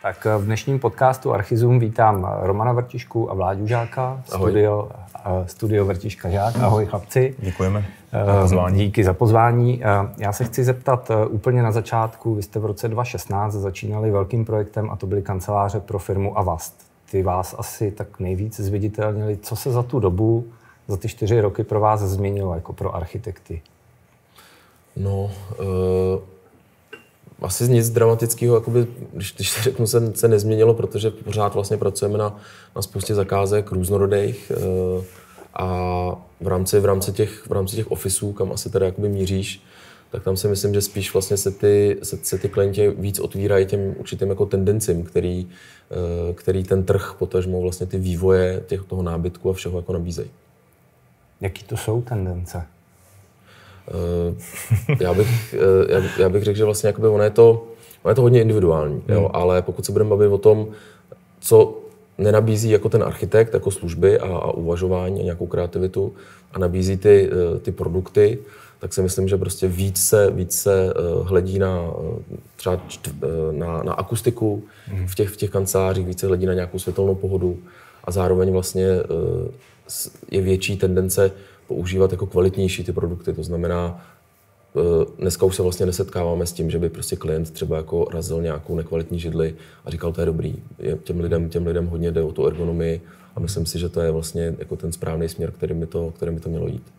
Tak v dnešním podcastu Archizoom vítám Romana Vrtišku a Vláďu Žáka, studio Vrtiška Žák. Ahoj chlapci. Děkujeme za pozvání. Díky za pozvání. Já se chci zeptat úplně na začátku. Vy jste v roce 2016 začínali velkým projektem a to byly kanceláře pro firmu Avast. Ty vás asi tak nejvíc zviditelnili. Co se za tu dobu, za ty 4 roky pro vás změnilo jako pro architekty? No, asi nic dramatického, jakoby, když se řeknu, se nezměnilo, protože pořád vlastně pracujeme na spoustě zakázek různorodých a v rámci těch officeů, kam asi teda jakoby míříš, tak tam si myslím, že spíš vlastně se ty klienti víc otvírají těm určitým jako tendencím, který ten trh, potažmo vlastně ty vývoje toho nábytku a všeho jako nabízejí. Jaký to jsou tendence? Já bych řekl, že vlastně jakoby ono je to hodně individuální, jo? Ale pokud se budeme bavit o tom, co nenabízí jako ten architekt, jako služby a uvažování a nějakou kreativitu a nabízí ty produkty, tak si myslím, že prostě víc se hledí na akustiku v těch kancelářích, více hledí na nějakou světelnou pohodu a zároveň vlastně je větší tendence používat jako kvalitnější ty produkty. To znamená, dneska už se vlastně nesetkáváme s tím, že by prostě klient třeba jako razil nějakou nekvalitní židli a říkal, to je dobrý. Těm lidem hodně jde o tu ergonomii a myslím si, že to je vlastně jako ten správný směr, kterým by to mělo jít.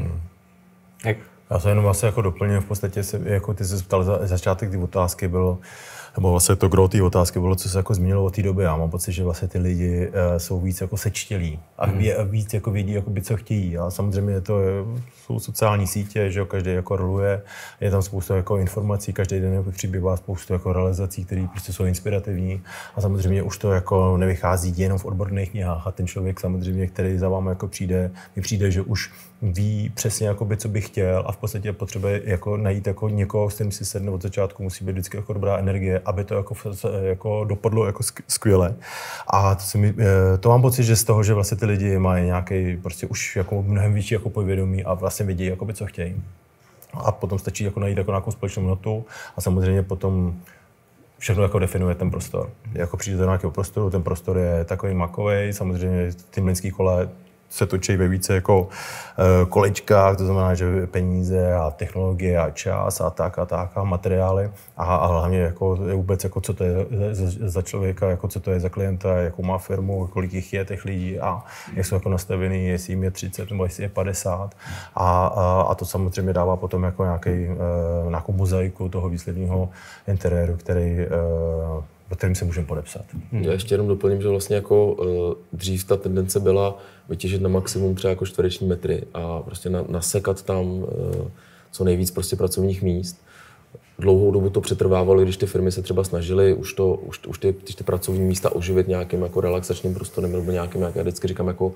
Já se jenom vlastně jako doplním, v podstatě jako ty se ptal začátek ty otázky bylo, nebo vlastně to gro té otázky bylo, co se jako změnilo od té doby. Já mám pocit, že vlastně ty lidi jsou víc jako sečtělí a víc jako vědí, jakoby, co chtějí. A samozřejmě jsou sociální sítě, že jo, každý jako roluje, je tam spousta jako informací, každý den jako přibývá spoustu jako realizací, které prostě jsou inspirativní. A samozřejmě už to jako nevychází jenom v odborných knihách. A ten člověk samozřejmě, který za vámi jako mi přijde, že už ví přesně, jakoby, co by chtěl a v podstatě potřebuje jako najít jako někoho, s kterým si sedne od začátku, musí být vždycky jako dobrá energie, aby to jako dopadlo jako skvěle. A to mám pocit, že z toho, že vlastně ty lidi mají nějaký prostě už jako mnohem větší jako povědomí a vlastně vědí, jakoby, co chtějí. A potom stačí jako najít jako nějakou společnou notu a samozřejmě potom všechno jako definuje ten prostor. Jako přijde do nějakého prostoru, ten prostor je takový makovej, samozřejmě ty mlýnský kola se točí ve více jako kolečkách, to znamená, že peníze a technologie a čas a tak a materiály a hlavně jako vůbec jako co to je za člověka, jako co to je za klienta, jakou má firmu, kolik jich je těch lidí a jak jsou jako nastavený, jestli jim je 30 nebo jestli je 50 a to samozřejmě dává potom jako nějakou mozaiku toho výsledného interiéru, kterým se můžeme podepsat. Já ještě jenom doplním, že vlastně jako dřív ta tendence byla vytěžit na maximum třeba jako čtvereční metry a prostě nasekat tam co nejvíc prostě pracovních míst. Dlouhou dobu to přetrvávalo, když ty firmy se třeba snažily už ty pracovní místa oživit nějakým jako relaxačním prostorem nebo nějakým, jak já vždycky říkám, jako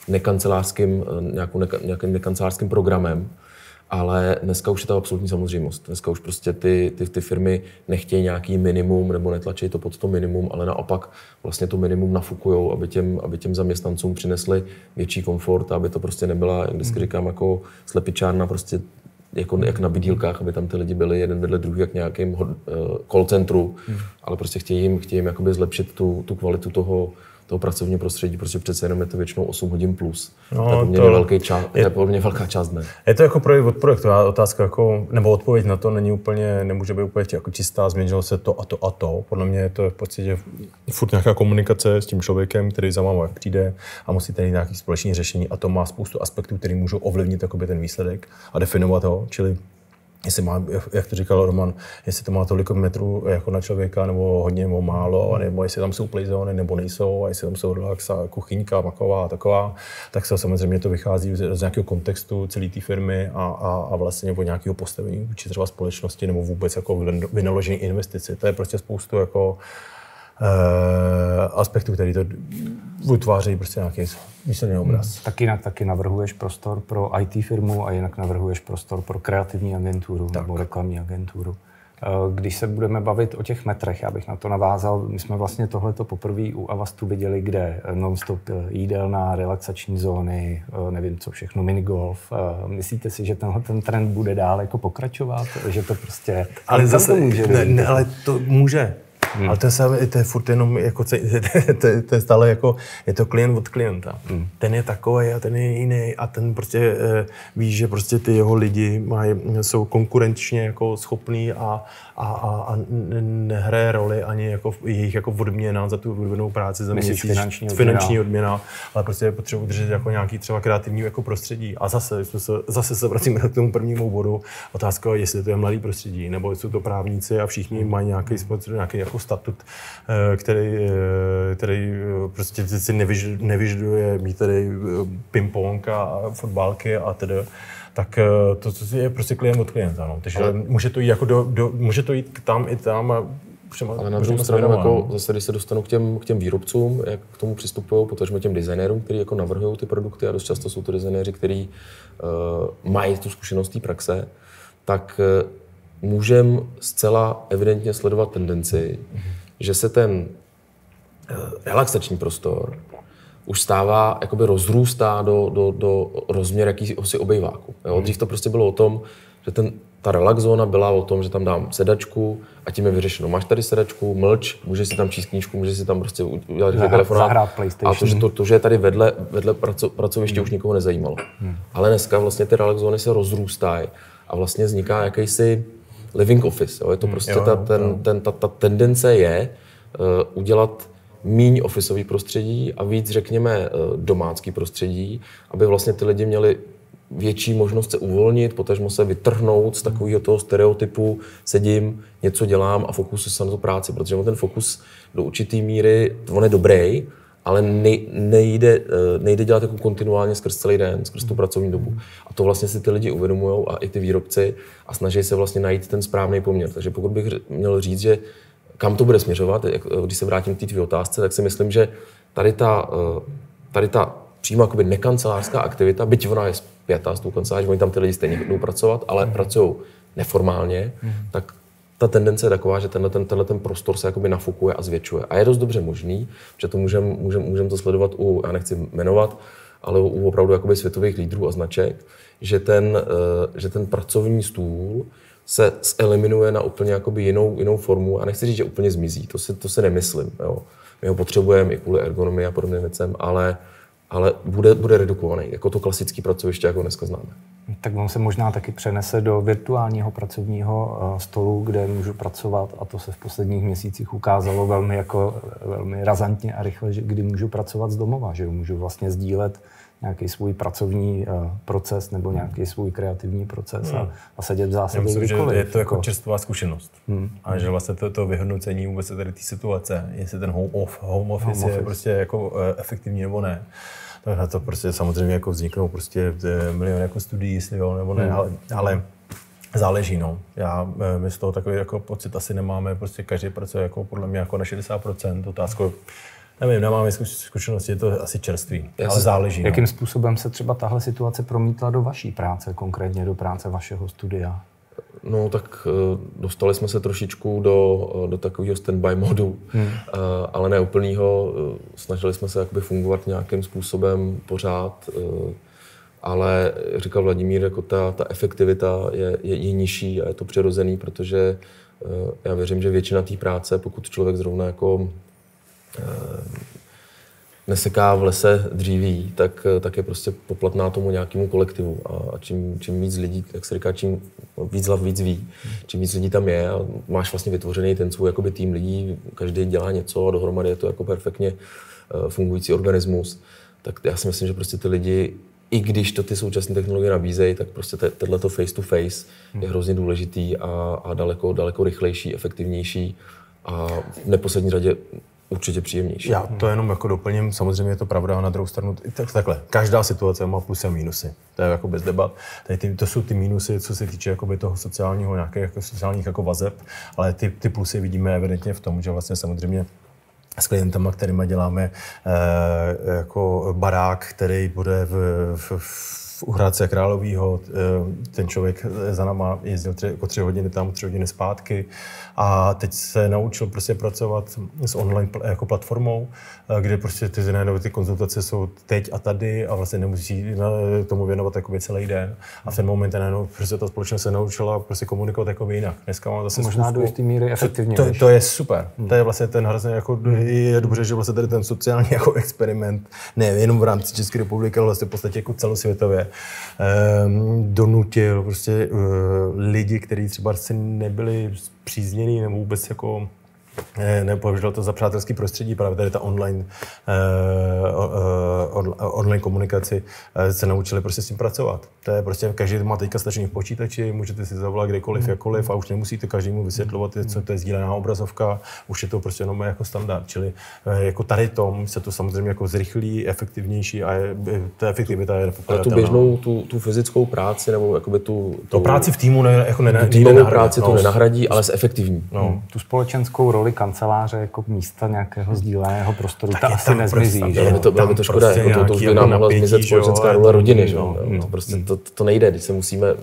nějakým nekancelářským programem. Ale dneska už je to absolutní samozřejmost. Dneska už prostě ty firmy nechtějí nějaký minimum nebo netlačí to pod to minimum, ale naopak vlastně to minimum nafukujou, aby těm zaměstnancům přinesli větší komfort, aby to prostě nebyla, jak vždycky říkám, jako slepičárna prostě jako jak na bydílkách, aby tam ty lidi byli jeden vedle druhý jak nějakým call centru, ale prostě chtějí jim jakoby zlepšit tu kvalitu toho pracovního prostředí, protože přece jenom je to většinou 8 hodin plus. No, to je poměrně velká část dne. Je to jako projekt od projektu. Otázka jako, nebo odpověď na to nemůže být úplně jako čistá, změnilo se to a to a to. Podle mě je to v podstatě furt nějaká komunikace s tím člověkem, který za vámi přijde a musí tady nějaké společné řešení a to má spoustu aspektů, které můžou ovlivnit ten výsledek a definovat ho, čili jestli má, jak to říkal Roman, jestli to má tolik metrů jako na člověka, nebo hodně, nebo málo, nebo jestli tam jsou playzóny, nebo nejsou, a jestli tam jsou relax a kuchyňka, maková a taková, tak se samozřejmě to vychází z nějakého kontextu celé té firmy a vlastně nebo nějakého postavení vůči třeba společnosti, nebo vůbec jako vynaložení investici. To je prostě spoustu jako aspektů, který to vytvářejí prostě nějaký výsledný obraz. Tak jinak taky navrhuješ prostor pro IT firmu a jinak navrhuješ prostor pro kreativní agenturu nebo reklamní agenturu. Když se budeme bavit o těch metrech, já bych na to navázal, my jsme vlastně tohleto poprvé u Avastu viděli, kde non-stop jídelná, relaxační zóny, nevím co všechno, minigolf. Myslíte si, že ten trend bude dál jako pokračovat? Že to prostě... Ale zase, ale to může. Ale to je furt jenom jako, to je stále jako, je to klient od klienta. Ten je takový a ten je jiný a ten prostě ví, že prostě ty jeho lidi jsou konkurenčně jako schopný a nehraje roli ani jako jejich jako odměna za tu odvedenou práci za měsíc, finanční odměna, ale prostě potřebuje udržet jako nějaký třeba kreativní jako prostředí. A zase se vracíme k tomu prvnímu bodu. Otázka, jestli to je mladý prostředí, nebo jsou to právníci a všichni mají nějaký jako statut, který prostě si nevyžaduje mít tady ping-pong a fotbálky a tedy. Tak to je prostě klient od klienta. No. Takže může to jít, jako může to jít tam i tam. Ale na druhou stranu, jako zase, když se dostanu k těm výrobcům, jak k tomu přistupují, potažmo těm designérům, kteří jako navrhují ty produkty, a dost často jsou to designéři, kteří mají tu zkušenost té praxe, tak můžeme zcela evidentně sledovat tendenci, že se ten relaxační prostor už stává, jakoby rozrůstá do rozměr jakýsi obejváku. Dřív to prostě bylo o tom, že ta relax zóna byla o tom, že tam dám sedačku a tím je vyřešeno. Máš tady sedačku, mlč, můžeš si tam číst knížku, můžeš si tam prostě udělat telefonát. A to, že je tady vedle pracoviště už nikoho nezajímalo. Ale dneska vlastně ty relax zóny se rozrůstají a vlastně vzniká jakýsi living office. Je to prostě ta tendence je udělat míň officeový prostředí a víc, řekněme, domácký prostředí, aby vlastně ty lidi měli větší možnost se uvolnit, potažmo se vytrhnout z takového toho stereotypu, sedím, něco dělám a fokusuji se na tu práci, protože ten fokus do určité míry, on je dobrý, ale nejde dělat jako kontinuálně skrz celý den, skrz tu pracovní dobu. A to vlastně si ty lidi uvědomujou a i ty výrobci a snaží se vlastně najít ten správný poměr. Takže pokud bych měl říct, že kam to bude směřovat, když se vrátím k té tvý otázce, tak si myslím, že tady ta přímo jakoby nekancelářská aktivita, byť ona je spjatá s tou kanceláří, oni tam ty lidi stejně jdou pracovat, ale pracují neformálně, tak ta tendence je taková, že tenhle prostor se jakoby nafukuje a zvětšuje. A je dost dobře možný, že to můžeme to sledovat já nechci jmenovat, ale u opravdu jakoby světových lídrů a značek, že ten pracovní stůl se eliminuje na úplně jakoby jinou formu a nechci říct, že úplně zmizí, to se nemyslím. Jo. My ho potřebujeme i kvůli ergonomii a podobným věcem, ale bude redukovaný, jako to klasické pracoviště, jako dneska známe. Tak on se možná taky přenese do virtuálního pracovního stolu, kde můžu pracovat, a to se v posledních měsících ukázalo velmi razantně a rychle, kdy můžu pracovat z domova, že můžu vlastně sdílet nějaký svůj pracovní proces nebo nějaký svůj kreativní proces a sedět v zásadě kdykoliv. Je to jako čerstvá zkušenost. A že vlastně to vyhodnocení vůbec tady té situace, jestli ten home office je prostě jako efektivní nebo ne. Tak na to prostě samozřejmě jako vzniknou prostě milion jako studií, jestli jo nebo ne, ale záleží, no. My z toho takový jako pocit asi nemáme, prostě každý pracuje jako podle mě jako na 60%. Otázkou, nevím, nemáme zkušenosti, je to asi čerství, ale záleží. Jakým způsobem se třeba tahle situace promítla do vaší práce, konkrétně do práce vašeho studia? No tak dostali jsme se trošičku do takového standby modu, ale ne úplnýho. Snažili jsme se jakoby fungovat nějakým způsobem pořád, ale říkal Vladimír, jako ta efektivita je nižší a je to přirozený, protože já věřím, že většina té práce, pokud člověk zrovna jako neseká v lese dříví, tak je prostě poplatná tomu nějakému kolektivu. A čím víc lidí, jak se říká, čím víc hlav víc ví, čím víc lidí tam je a máš vlastně vytvořený ten svůj jakoby tým lidí, každý dělá něco a dohromady je to jako perfektně fungující organismus, tak já si myslím, že prostě ty lidi, i když to ty současné technologie nabízejí, tak prostě tohleto face to face je hrozně důležitý a daleko rychlejší, efektivnější a v neposlední řadě určitě příjemnější. Já to jenom jako doplním, samozřejmě je to pravda, a na druhou stranu takhle. Každá situace má plusy a mínusy. To je jako bez debat. To jsou ty mínusy, co se týče jakoby toho sociálního, nějakých jako sociálních jako vazeb, ale ty plusy vidíme evidentně v tom, že vlastně samozřejmě s klientama, kterýma děláme jako barák, který bude v u Hradce Královýho, ten člověk za náma jezdil jako 3 hodiny tam, 3 hodiny zpátky a teď se naučil prostě pracovat s online jako platformou, kde prostě ty konzultace jsou teď a tady a vlastně nemusí tomu věnovat jako celý den. A v ten moment prostě ta společnost se naučila prostě komunikovat jako jinak. Dneska mám zase možná do jisté míry efektivně. To je super. To je vlastně ten hrozně jako je dobře, že vlastně tady ten sociální jako experiment, ne jenom v rámci České republiky, ale vlastně v podstatě jako celosvětově donutil prostě lidi, kteří třeba se nebyli přízněný nebo vůbec jako nepovažoval to za přátelský prostředí, právě tady ta online komunikaci se naučili prostě s tím pracovat. To je prostě, každý má teďka stačený v počítači, můžete si zavolat kdekoliv, jakkoliv a už nemusíte každému vysvětlovat, co to je sdílená obrazovka, už je to prostě jenom jako standard. Čili jako tady tom se to samozřejmě jako zrychlí, efektivnější a ta efektivita je nepopiratelná. Ale tu běžnou, tu fyzickou práci nebo jakoby tu práci v týmu týmovou práci to nenahradí, ale zefektivní. Tu společenskou roli kanceláře jako místa nějakého sdíleného prostoru, ta asi nezmizí. Bylo by to škoda, prostě jako to už by nám mohla zmizet společenská role rodiny. Že? Prostě to nejde, když se musíme,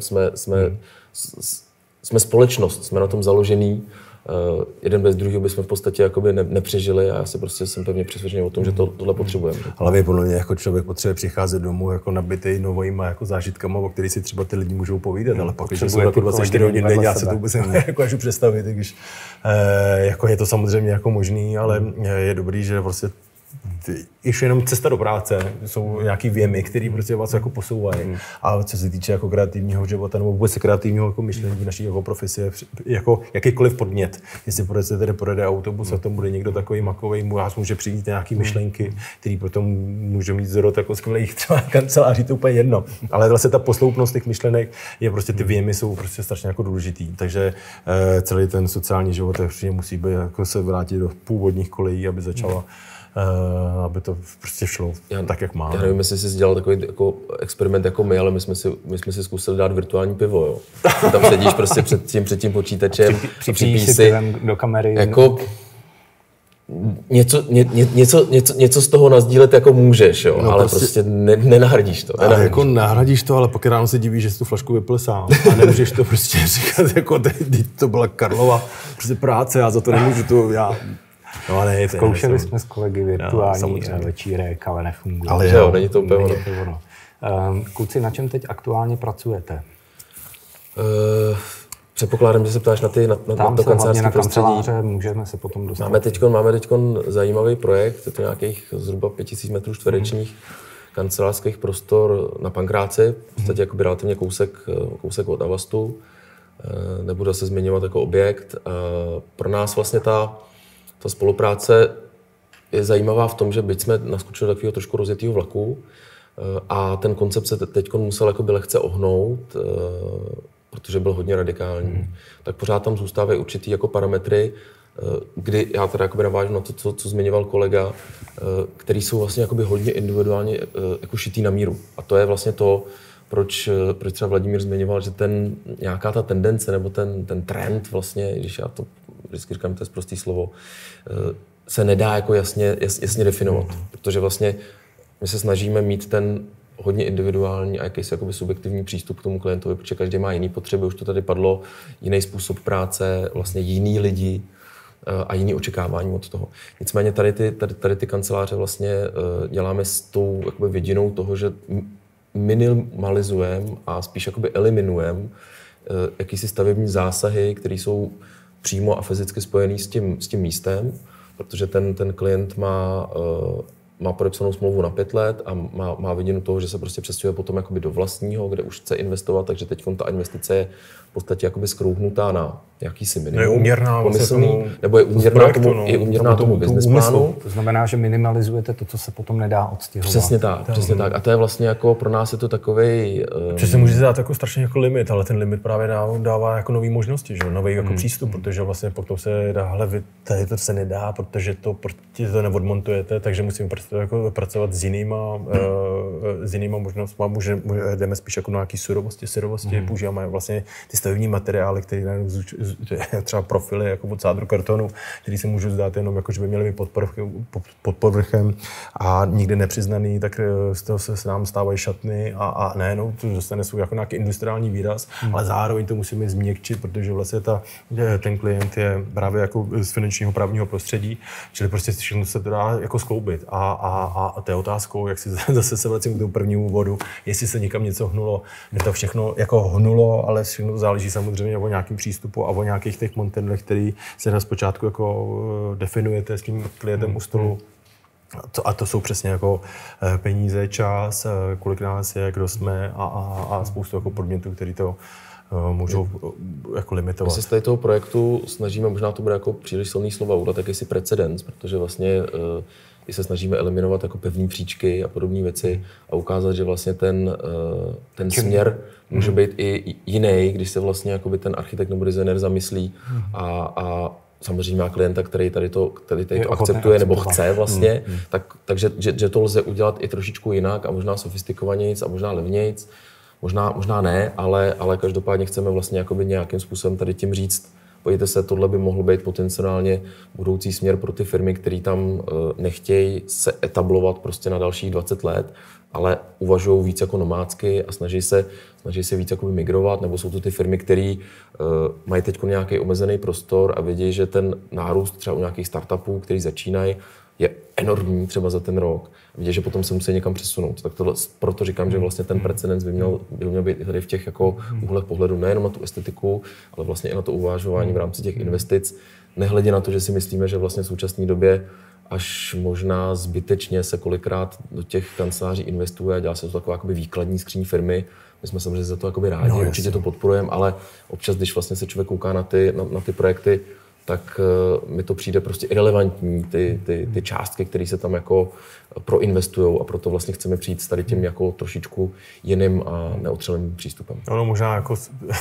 jsme společnost, jsme na tom založený, jeden bez druhého bychom v podstatě jakoby nepřežili a já jsem pevně přesvědčený o tom, že tohle potřebujeme. Hlavně podle mě jako člověk potřebuje přicházet domů jako nabitej novýma jako zážitkama, o kterých si třeba ty lidi můžou povídat, ale pak, když jsou jako 24 hodin denně, já se to vůbec nedokážu představit, když jako je to samozřejmě jako možný, ale je dobrý, že vlastně ještě jenom cesta do práce, jsou nějaký věmy, které prostě vás jako posouvají. A co se týče jako kreativního života nebo vůbec kreativního jako myšlení v naší jako profesi, jako jakýkoliv podnět. Jestli projede autobus a tam bude někdo takový makový, vás může přijít nějaký myšlenky, který potom může mít zrod jako skvělých třeba kanceláří, to úplně jedno. Ale vlastně ta posloupnost těch myšlenek je prostě ty věmy jsou prostě strašně jako důležitý. Takže celý ten sociální život musí být jako se vrátit do původních kolejí, aby začala aby to prostě šlo tak, jak má. Já nevím, jestli jsi dělal takový jako experiment jako my, ale my jsme si zkusili dát virtuální pivo, jo. Tam sedíš prostě před tím počítačem, připíš si do kamery. Jako něco z toho nasdílet jako můžeš, jo, ale prostě nenahradíš to. Jako nahradíš to, ale pak ráno se divíš, že jsi tu flašku vypil sám a nemůžeš to prostě říkat, jako to byla Karlova prostě práce a za to nemůžu to já. No, ne, zkoušeli jsme s kolegy virtuální večírek, ale nefunguje. Ale jo, není to úplně ono. Kluci, na čem teď aktuálně pracujete? Předpokládám, že se ptáš na to kancelářské prostředí. Můžeme se potom dostat. Máme teďkon zajímavý projekt, je to nějakých zhruba 5000 metrů čtverečních kancelářských prostor na Pankráci, v podstatě jakoby relativně kousek od Avastu. Nebudu se zmiňovat jako objekt. Pro nás vlastně ta spolupráce je zajímavá v tom, že byť jsme naskočili do takového trošku rozjetého vlaku a ten koncept se teď musel jakoby lehce ohnout, protože byl hodně radikální, tak pořád tam zůstávají určitý jako parametry, kdy já teda jakoby navážu na to, co zmiňoval kolega, který jsou vlastně jakoby hodně individuálně jako šitý na míru. A to je vlastně to, proč třeba Vladimír zmiňoval, že nějaká ta tendence nebo ten trend vlastně, když já to vždycky říkám, to je prostý slovo, se nedá jako jasně definovat. Protože vlastně my se snažíme mít ten hodně individuální a jakýsi jakoby subjektivní přístup k tomu klientovi, protože každý má jiný potřeby, už to tady padlo, jiný způsob práce, vlastně jiný lidi a jiný očekávání od toho. Nicméně tady ty kanceláře vlastně děláme s tou jakoby vidinou toho, že minimalizujeme a spíš jakoby eliminujeme jakýsi stavební zásahy, které jsou přímo a fyzicky spojený s tím místem, protože ten klient má podepsanou smlouvu na 5 let a má vidinu toho, že se prostě přestěhuje potom jakoby do vlastního, kde už chce investovat, takže teď ta investice je v podstatě jakoby skrouhnutá na jakýsi minimum. Je uměrná nebo je uměrná tomu business plánu. To znamená, že minimalizujete to, co se potom nedá odstěhovat. Přesně tak. A to je vlastně jako pro nás je to takovej... Že se může dát jako strašně jako limit, ale ten limit právě dává jako nový možnosti, že? Nový jako přístup, protože vlastně potom se dá, hele, tady to se nedá, protože to neodmontujete, takže musíme pracovat s jinýma možnostmi. Jdeme spíš jako na nějaký syrovosti, používáme vlastně ty stavební materiály, které třeba profily jako od sádru kartonu, který se můžu zdát jenom jako, že by měly být pod povrchem a nikdy nepřiznaný, tak z toho se nám stávají šatny a nejenom to dostane svůj jako nějaký industriální výraz, ale zároveň to musíme změkčit, protože vlastně ten klient je právě jako z finančního právního prostředí, čili prostě všechno se to dá jako skloubit a to je otázkou, jak si zase se vracím k tomu prvnímu bodu, jestli se někam něco hnulo, je to všechno jako hnulo, ale všechno záleží samozřejmě o nějakém přístupu a o nějakých těch montendlech, který se na zpočátku jako definujete s tím klientem u stolu. A to jsou přesně jako peníze, čas, kolik nás je, kdo jsme a spoustu jako podmětů, který to můžou jako limitovat. My se z tady toho projektu snažíme, možná to bude jako příliš silný slova, udělat jakýsi precedens, protože vlastně i se snažíme eliminovat jako pevné příčky a podobné věci a ukázat, že vlastně ten směr může být i jiný, když se vlastně jakoby ten architekt nebo designer zamyslí a samozřejmě má klienta, který tady to akceptuje nebo chce vlastně, takže že to lze udělat i trošičku jinak a možná sofistikovanějc a možná levnějc. Možná ne, ale každopádně chceme vlastně jakoby nějakým způsobem tady tím říct, pojďte se, tohle by mohl být potenciálně budoucí směr pro ty firmy, které tam nechtějí se etablovat prostě na dalších 20 let, ale uvažují víc jako nomádsky a snaží se víc jakoby migrovat, nebo jsou to ty firmy, které mají teď nějaký omezený prostor a vědí, že ten nárůst třeba u nějakých startupů, který začínají, je enormní třeba za ten rok. Vidíte, že potom se musí někam přesunout. Tak proto říkám, že vlastně ten precedens by měl být i tady v těch jako úhlech pohledu nejenom na tu estetiku, ale vlastně i na to uvažování v rámci těch investic. Nehledě na to, že si myslíme, že vlastně v současné době až možná zbytečně se kolikrát do těch kanceláří investuje a dělá se to taková jakoby výkladní skříň firmy. My jsme samozřejmě za to jakoby rádi, určitě to podporujeme, ale občas, když vlastně se člověk kouká na ty projekty, tak mi to přijde prostě irelevantní, ty částky, které se tam jako proinvestujou a proto vlastně chceme přijít s tady tím jako trošičku jiným a neotřeleným přístupem. No, možná jako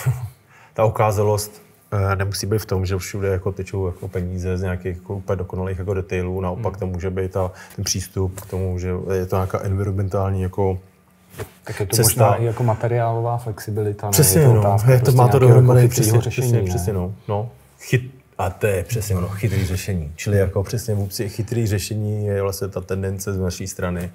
ta ukázalost nemusí být v tom, že všude jako tečou jako peníze z nějakých jako úplně dokonalých jako detailů, naopak to může být ten přístup k tomu, že je to nějaká environmentální jako tak je to cesta. Možná i jako materiálová flexibilita. Přesně, je to otázka, to má to dohromady řešení. Přesně, no. A to je přesně chytrý řešení. Čili jako přesně chytrý řešení je vlastně ta tendence z naší strany,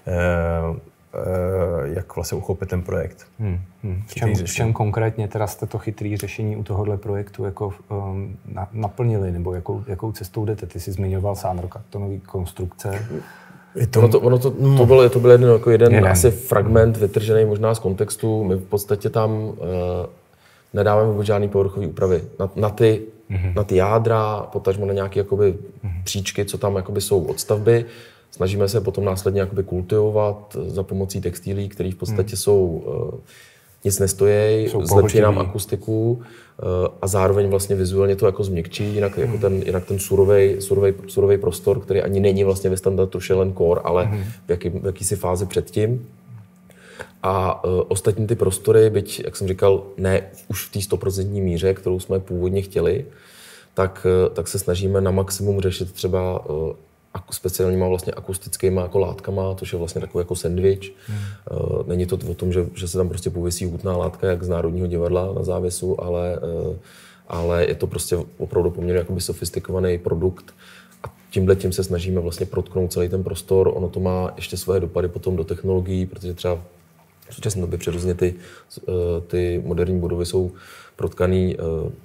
jak vlastně uchopit ten projekt. V čem konkrétně teda jste to chytrý řešení u tohohle projektu jako naplnili, nebo jakou cestou jdete? Ty jsi zmiňoval sádrokartonové konstrukce. To byl jeden asi fragment vytržený možná z kontextu. My v podstatě tam nedáváme vůbec žádný povrchový úpravy. Na ty jádra, potažmo na nějaké příčky, co tam jsou od stavby. Snažíme se potom následně kultivovat za pomocí textilí, které v podstatě nic nestojí, zlepší nám akustiku a zároveň vlastně vizuálně to změkčí, jinak ten surovej prostor, který ani není vlastně ve standardu Shell & Core, ale v jakýsi fázi předtím. A ostatní ty prostory, byť, jak jsem říkal, ne už v té 100% míře, kterou jsme původně chtěli, tak se snažíme na maximum řešit třeba speciálníma vlastně akustickýma jako látkama, což je vlastně takový jako sandwich. Není to o tom, že se tam prostě pověsí hutná látka, jak z Národního divadla na závěsu, ale je to prostě opravdu poměrně sofistikovaný produkt. A tím se snažíme vlastně protknout celý ten prostor. Ono to má ještě svoje dopady potom do technologií, protože třeba v současné době přirozeně ty moderní budovy jsou protkaný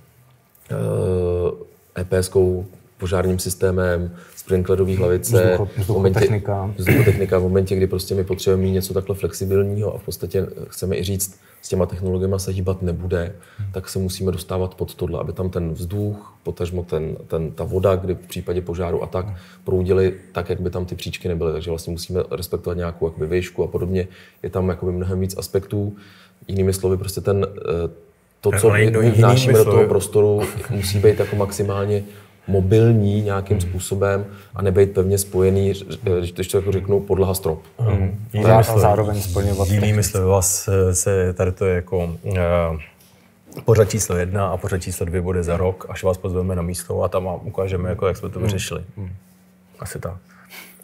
EPS-kou, požárním systémem, sprinklerový hlavice, vzduchotechnika v momentě, kdy prostě my potřebujeme mít něco takhle flexibilního a v podstatě chceme i říct, s těma technologiemi se hýbat nebude, tak se musíme dostávat pod tohle, aby tam ten vzduch, potažmo ta voda, kdy v případě požáru a tak proudily tak, jak by tam ty příčky nebyly. Takže vlastně musíme respektovat nějakou výšku a podobně. Je tam mnohem víc aspektů. Jinými slovy, prostě to, co vnášíme do toho prostoru, musí být jako maximálně mobilní nějakým způsobem a nebejt pevně spojený, když to jako řeknu, podlaha strop. Zároveň splňovat. Jinými slovy, vás se tady to je jako pořad číslo 1 a pořad číslo 2 bude za rok, až vás pozveme na místo a tam vám ukážeme, jak jsme to vyřešili. Asi tak.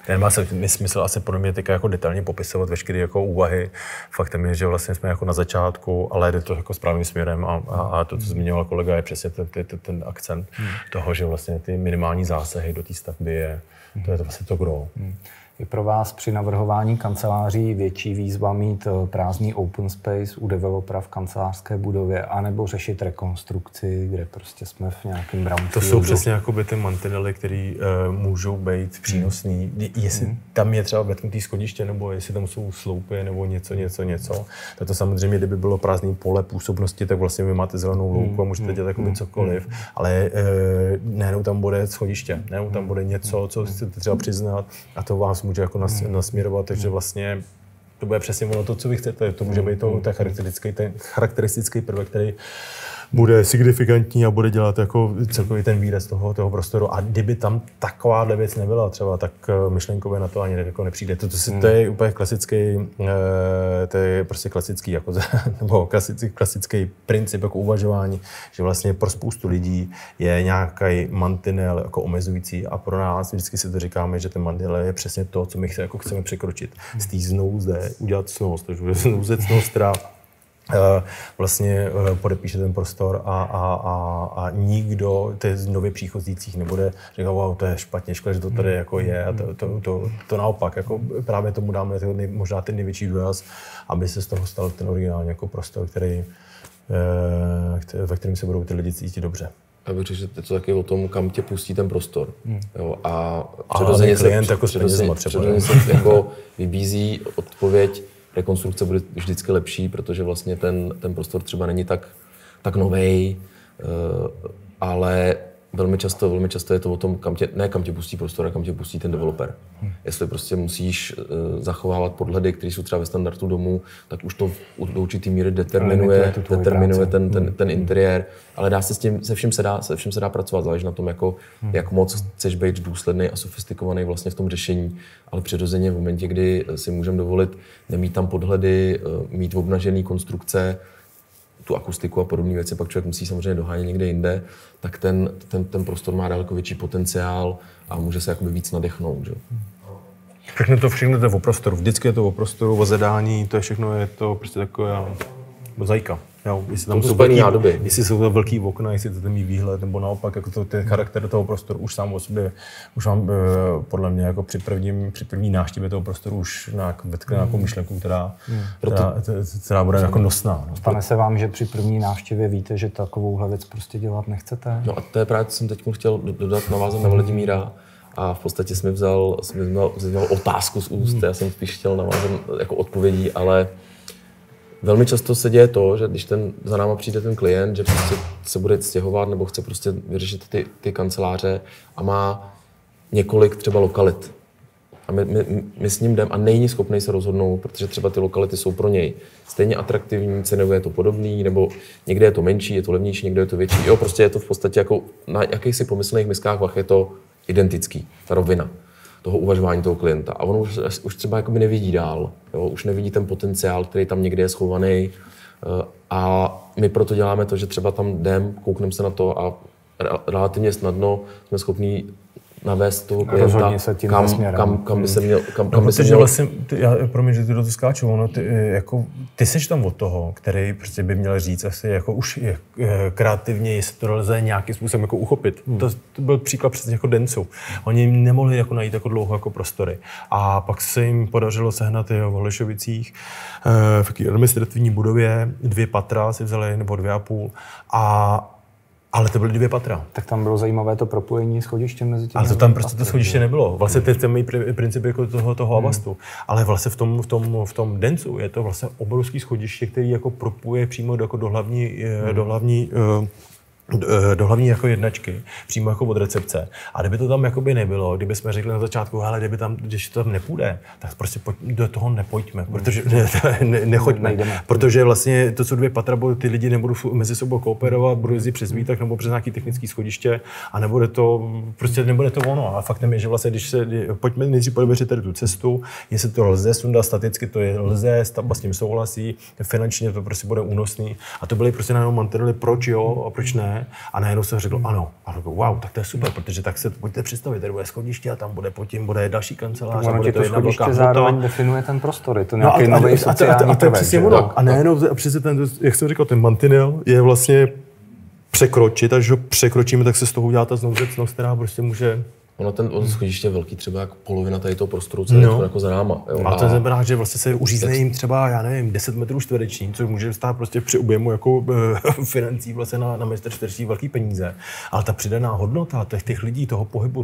nemá smysl asi pro mě teďka jako detailně popisovat veškeré jako úvahy. Faktem je, že vlastně jsme jako na začátku, ale jde to jako správným směrem a to, co zmiňoval kolega, je přesně ten akcent toho, že vlastně ty minimální zásahy do té stavby to je vlastně to gro. Je pro vás při navrhování kanceláří větší výzva mít prázdný open space u developera v kancelářské budově, anebo řešit rekonstrukci, kde prostě jsme v nějakém brownfieldu? To jsou přesně jakoby ty mantinely, které můžou být přínosný. Jestli tam je třeba vetknutý schodiště, nebo jestli tam jsou sloupy, nebo něco. Tak to samozřejmě, kdyby bylo prázdný pole působnosti, tak vlastně vy máte zelenou louku a můžete dělat jakoby cokoliv. Ale nejenom tam bude schodiště, nejenom tam bude něco, co chcete třeba přiznat, a to vás může jako nasměrovat, takže vlastně to bude přesně ono to, co vy chcete. To může být ten charakteristický prvek, který bude signifikantní a bude dělat jako celkový ten výraz toho prostoru. A kdyby tam takováhle věc nebyla třeba, tak myšlenkově na to ani jako nepřijde. To je úplně klasický, to je prostě klasický, jako, nebo klasický princip jako uvažování, že vlastně pro spoustu lidí je nějaký mantinel jako omezující a pro nás vždycky si to říkáme, že ten mantinel je přesně to, co my jako chceme překročit. Z té znouze udělat cnost, která vlastně podepíše ten prostor a nikdo z nově příchozících nebude říkat, wow, to je špatně, škoda, že to tady jako je a to naopak, jako právě tomu dáme možná ten největší důraz, aby se z toho stal ten originální jako prostor, ve kterém se budou ty lidi cítit dobře. Já bych řekl, že to taky o tom, kam tě pustí ten prostor. Jo, a přirozeně se jako vybízí odpověď, rekonstrukce bude vždycky lepší, protože vlastně ten prostor třeba není tak novej, ale velmi často je to o tom, kam tě pustí prostor, a kam tě pustí ten developer. Jestli prostě musíš zachovávat podhledy, které jsou třeba ve standardu domu, tak už to do určitý míry determinuje ten interiér, ale dá se s tím, se vším se dá pracovat, záleží na tom, jak moc chceš být důsledný a sofistikovaný vlastně v tom řešení, ale přirozeně v momentě, kdy si můžeme dovolit nemít tam podhledy, mít obnažený konstrukce, tu akustiku a podobné věci, pak člověk musí samozřejmě dohánět někde jinde, tak ten prostor má daleko větší potenciál a může se jakoby víc nadechnout. Že? Všechno to je o prostoru. Vždycky je to o prostoru, o zadání, to je všechno, je to prostě taková mozaika. Jestli tam jsou to velký okna, jestli to mít výhled, nebo naopak, jako ten charakter toho prostoru už sám o sobě, už mám podle mě jako při první návštěvě toho prostoru už vetkne nějakou myšlenku, která bude jako nosná. Stane se vám, že při první návštěvě víte, že takovouhle věc prostě dělat nechcete? No a to je právě, co jsem teď chtěl dodat, navázat na Vladimíra. A v podstatě jsem vzal otázku z úst, já jsem spíš chtěl navázat jako odpovědí, ale velmi často se děje to, že když za náma přijde ten klient, že prostě se bude stěhovat nebo chce prostě vyřešit ty kanceláře a má několik třeba lokalit. A my s ním jdeme a není schopný se rozhodnout, protože třeba ty lokality jsou pro něj stejně atraktivní, cenově je to podobný, nebo někde je to menší, je to levnější, někde je to větší. Jo, prostě je to v podstatě jako na jakýchsi pomyslných miskách vah je to identický, ta rovina toho uvažování toho klienta. A on už třeba jakoby nevidí dál, jo? Už nevidí ten potenciál, který tam někde je schovaný. A my proto děláme to, že třeba tam jdeme, koukneme se na to a relativně snadno jsme schopní navést toho klienta, kam by se měl. Vlastně, promiň, že ty do toho skáču, ty seš tam od toho, který prostě by měl říct asi jako už kreativně, jestli to lze nějakým způsobem jako uchopit. To byl příklad přesně jako Dencu. Oni nemohli jako najít jako dlouho jako prostory. A pak se jim podařilo sehnat v Holešovicích v administrativní budově 2 patra si vzali, nebo 2,5 ale to byly 2 patra. Tak tam bylo zajímavé to propojení schodištěm mezi těmi. Ale to tam prostě to schodiště nebylo. Vlastně to je princip jako toho Avastu. Ale vlastně v tom Dencu je to vlastně obrovský schodiště, který jako propuje přímo jako do hlavní jako jednačky, přímo jako od recepce. A kdyby to tam jakoby nebylo, kdyby jsme řekli na začátku, hele, když to tam nepůjde, tak prostě do toho nepojďme, protože nechoďme. Protože vlastně to, co 2 patra, ty lidi nebudou mezi sebou kooperovat, budou jezdit přes výtah nebo přes nějaký technický schodiště a nebude to ono. A faktem je, že vlastně, pojďme nejdřív pověřit tady tu cestu, jestli to lze sundat staticky, to je lze, stavba s tím souhlasí, finančně to prostě bude únosný. A to byly prostě najednou mantinely, proč jo a proč ne. ne? A najednou jsem řekl ano. A řekl, wow, tak to je super, protože tak se pojďte představit, tady bude schodiště a tam bude potom bude další kancelář. Ono ti to schodiště zároveň definuje ten prostor, je to nějaký nový sociální prvek. A najednou přesně ten, jak jsem říkal, ten mantinel je vlastně překročit, až ho překročíme, tak se z toho udělá ta znouzecnost, která prostě může... Ono schodiště je velký, třeba jako polovina tady toho prostoru, co je jako za náma. Jo. A to znamená, že vlastně se uřízne jim třeba, já nevím, 10 metrů čtvereční, což může stát prostě při objemu jako financí vlastně na metr čtvereční velký peníze. Ale ta přidaná hodnota těch lidí, toho pohybu,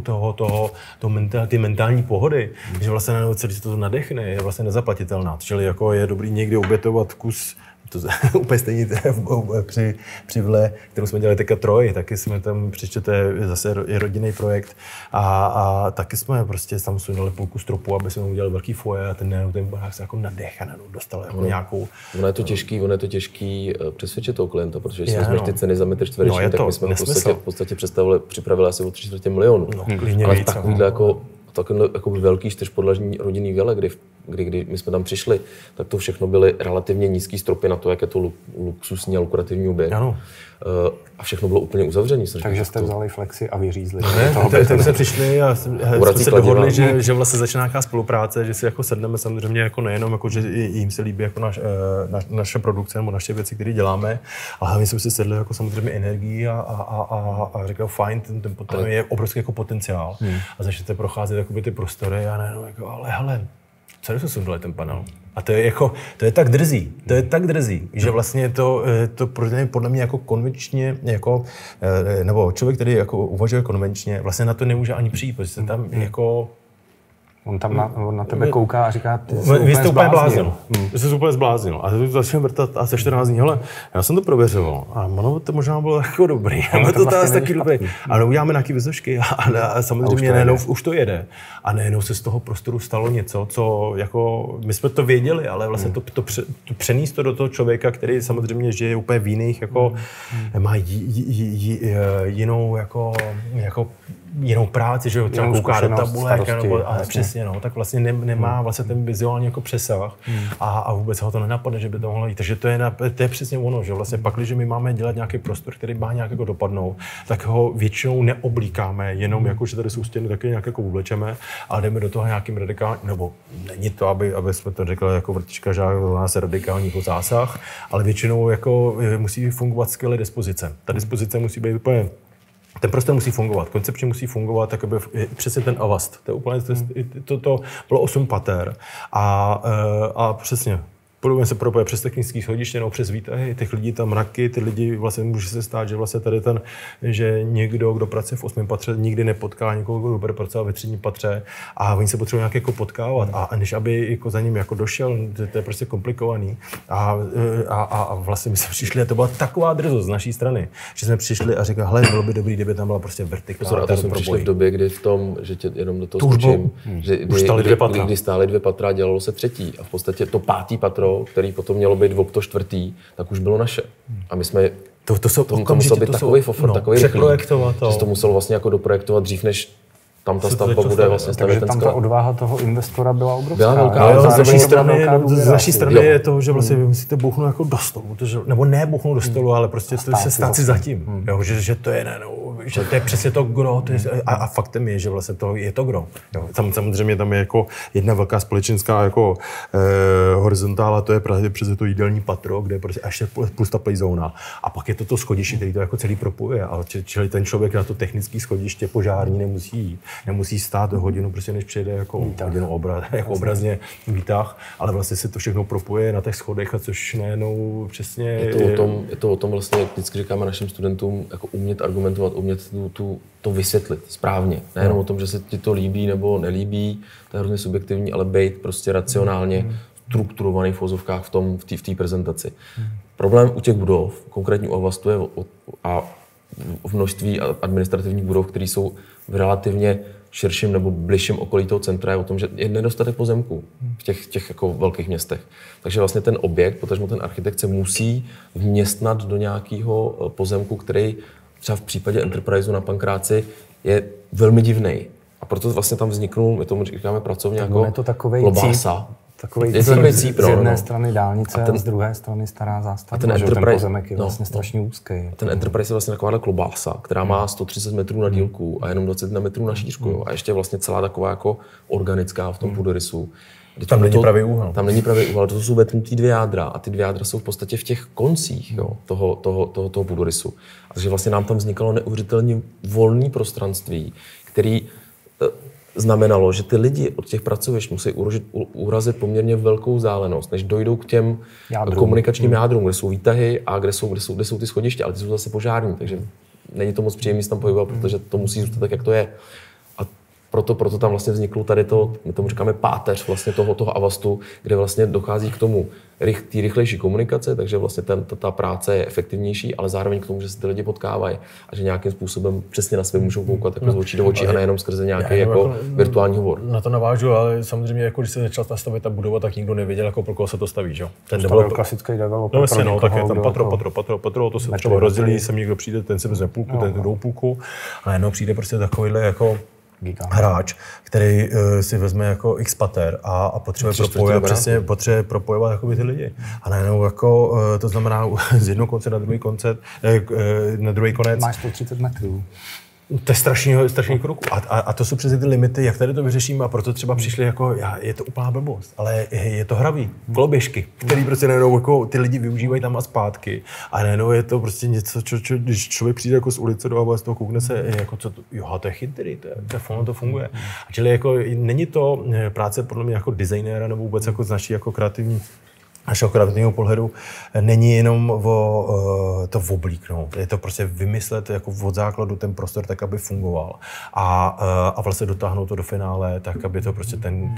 ty mentální pohody, že vlastně celý se to nadechne, je vlastně nezaplatitelná. Čili jako je dobrý někdy obětovat kus. To úplně stejně při vle, kterou jsme dělali teďka Troj, taky jsme tam přečtěte zase rodinný projekt a taky jsme prostě tam sundali půlku stropu, aby jsme udělali velký foje a ten barák se jako nadech a dostal jako nějakou... Ono je to těžký přesvědčit toho klienta, protože když jsme ty ceny za metr čtvereční, tak my jsme v podstatě připravili asi o 3/4 milionu. Ale takovýhle jako velký 4podlažní rodinný vile, kdy my jsme tam přišli, tak to všechno byly relativně nízký stropy na to, jak je to luxusní a lukrativní objekt. Ano. A všechno bylo úplně uzavřený. Takže jste vzali flexi a vyřízli. Tak jsme přišli a jsme se dohodli, že vlastně začne nějaká spolupráce, že si jako sedneme samozřejmě jako nejenom, jako, že jim se líbí jako naše produkce nebo naše věci, které děláme, ale hlavně jsme si sedli jako samozřejmě energii a říkal, fajn, ten je obrovský jako potenciál. A začnete procházet jakoby ty prostory a nejenom jako, ale hele, co jsme sundali ten panel? A to je tak drzí, že vlastně to podle mě jako konvenčně, jako, nebo člověk, který jako uvažuje konvenčně, vlastně na to nemůže ani přijít, protože se tam jako... On tam na tebe kouká a říká, vy jste úplně bláznil. Vy jste úplně zbláznil. A teď začneme vrtat a se 14 dní, hele, já jsem to prověřoval a to možná bylo jako dobrý. Ale to vlastně taky dobrý. Ale uděláme nějaký vizošky a samozřejmě nejenom už to jede. A nejenom se z toho prostoru stalo něco, co jako, my jsme to věděli, ale vlastně to přenést to do toho člověka, který samozřejmě žije úplně v jiných, jako má jinou jako jinou práci, že jo, třeba kouká do tabulek, přesně, no, tak vlastně nemá vlastně ten vizuální jako přesah a vůbec ho to nenapadne, že by to mohlo jít. Takže to je přesně ono, že vlastně pak, když my máme dělat nějaký prostor, který má nějak jako dopadnout, tak ho většinou neoblíkáme, jenom jako, že tady jsou stěny, taky nějak jako uvlečeme, ale jdeme do toho nějakým radikálním, nebo není to, aby jsme to řekli jako vrtička, že nás je radikální jako zásah, ale většinou jako musí fungovat skvělé dispozice. Ta dispozice musí být úplně. Ten prostor musí fungovat, koncepčně musí fungovat, tak aby přesně ten avast. To je úplně, to bylo 8 pater a přesně. Podobně se propoje přes technický schodiště nebo přes výtahy, těch lidí tam mraky, ty lidi vlastně může se stát, že vlastně tady že někdo, kdo pracuje v 8. patře, nikdy nepotká někoho, kdo bude pracovat ve 3. patře a oni se potřebují nějak jako potkávat a než aby jako za ním jako došel, to je prostě komplikovaný a vlastně my jsme přišli a to byla taková drzost z naší strany, že jsme přišli a řekli, hele, bylo by dobrý, kdyby tam byla prostě vertikální. A to jsme přišli v době, kdy v tom, že tě jenom do toho skočím, kdy stály 2 patra, dělalo se 3. a v podstatě to 5. patro, který potom mělo být v to 4., tak už bylo naše. A my jsme to musel být takový fofor, takový rychlý, že to muselo vlastně jako doprojektovat dřív, než tam ta stavba bude vlastně stavět ten sklad. Takže tam ta odvaha toho investora byla obrovská. Byla velká. Z naší strany je to, že vlastně vy musíte bouchnout jako do stolu, nebo ne bouchnout do stolu, ale prostě se stát si zatím. Že to je že to je přesně to gro. A faktem je, že vlastně to je to gro. Samozřejmě tam je jako jedna velká společenská jako horizontála, to je právě přesně to jídelní patro, kde prostě ještě plus ta playzóna. A pak je to schodiště, který to jako celý propojuje. Čili ten člověk na to technické schodiště požární nemusí jít. Nemusí stát hodinu, prostě než přijede jako hodinu jako obrazně výtah, ale vlastně se to všechno propojuje na těch schodech, a což najednou přesně... Je to o tom vlastně, jak vždycky říkáme našim studentům, jako umět argumentovat, umět to vysvětlit správně. Nejenom o tom, že se ti to líbí nebo nelíbí, to je hrozně subjektivní, ale být prostě racionálně strukturovaný v vozovkách v té prezentaci. Problém u těch budov, konkrétně u Avastu, je a v množství administrativních budov, které jsou v relativně širším nebo bližším okolí toho centra, je o tom, že je nedostatek pozemků v těch jako velkých městech. Takže vlastně ten objekt, potažmo ten architekt se musí vměstnat do nějakého pozemku, který třeba v případě Enterpriseu na Pankráci je velmi divnej. A proto vlastně tam vzniknul, my tomu říkáme pracovně jako klobása. takový Cípro, z jedné strany dálnice a z druhé strany stará zástavba. Ten pozemek je vlastně strašně úzký. Ten Enterprise je vlastně takováhle klobása, která má 130 metrů na dílku a jenom 20 metrů na šířku. Jo. A ještě vlastně celá taková jako organická v tom půdorysu. Tam není pravý úhel. Tam není pravý úhel, to jsou vetnutý 2 jádra a ty 2 jádra jsou v podstatě v těch koncích toho půdorysu. Takže vlastně nám tam vznikalo neuvěřitelně volné prostranství, který znamenalo, že ty lidi od těch pracovišť musí urazit poměrně velkou vzdálenost, než dojdou k těm komunikačním jádrům, kde jsou výtahy a kde jsou ty schodiště, ale ty jsou zase požární, takže není to moc příjemné se tam pohybovat, protože to musí zůstat tak, jak to je. Proto tam vlastně vzniklo tady to, my tomu říkáme páteř vlastně toho Avastu, kde vlastně dochází k tomu té rychlejší komunikace, takže vlastně ta práce je efektivnější, ale zároveň k tomu, že se ty lidi potkávají a že nějakým způsobem přesně na sebe můžou koukat jako z očí do očí a nejenom skrze nějaký jako virtuální hovor. Na to navážu, ale samozřejmě jako když se začala stavět ta budova, tak nikdo nevěděl, jako pro koho se to staví, že? Ten developer, klasický developer. No jasně, tak je tam patro, to se třeba rozdělí, sem někdo přijde, ten si vezme půlku, ten druhou půlku a najednou přijde prostě takovýhle jako hráč, který si vezme jako x pater a potřebuje propojovat jakoby ty lidi. A najednou jako to znamená z jednoho konce na druhý konec. Máš 130 metrů. To je strašný krok. A to jsou přesně ty limity, jak tady to vyřešíme a proto třeba přišli jako, je to úplná blbost, ale je to hravý, koloběžky, který prostě najednou jako ty lidi využívají tam a zpátky a najednou je to prostě něco, když člověk přijde jako z ulice do a z toho koukne se, jako co to, to je chytrý, to funguje. A čili jako není to práce podle mě jako designéra nebo vůbec jako z naší jako kreativní našeho kreativního pohledu není jenom to oblíknout. Je to prostě vymyslet jako od základu ten prostor tak, aby fungoval. A vlastně dotáhnout to do finále tak, aby to prostě